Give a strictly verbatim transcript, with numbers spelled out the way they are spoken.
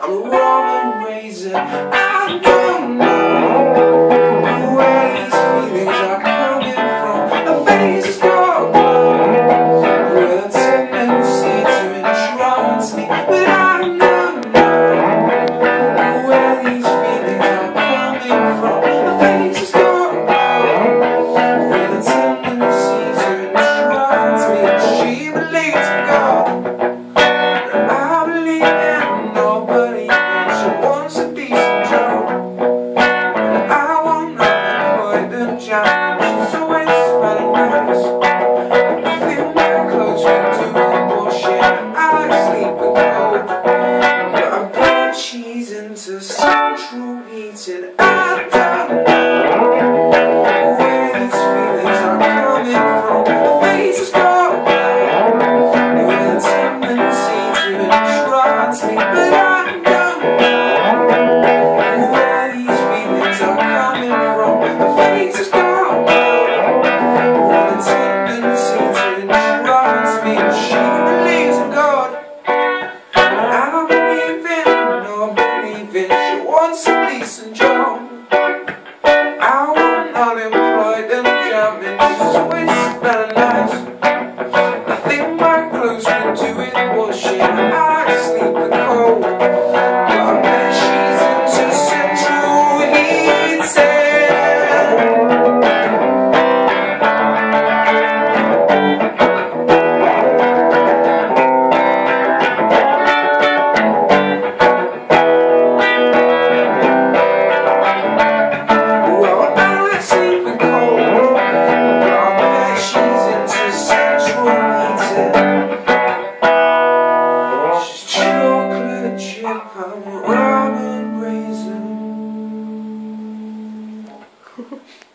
rum and raisin. I don't know where these feelings are coming from. The face is gone with a tendency to entrance me, but I don't know where these feelings are coming from. The face is gone with a tendency to entrance me. She believes in God, I believe in nobody. She wants a decent job, and I want nothing more than jam. She's always smelling nice. I feel my clothes can do it bullshit. I sleep with cold, but I'm glad she's into central heating. I don't know where these feelings are coming from. The face is gone with a tendency to entrance me, but I don't know where these feelings are coming from. The face is gone with a tendency to entrance me. She believes in God, I don't believe in nor believe in. She wants a decent job, I want unemployed and jamming. She's always smelling nice. I think my clothes can do it bullshit. I sleep with cold, but I bet she's into central heating. Well, I sleep with cold, but I bet she's into central heating. She's chocolate chip, I'm rum and raisin.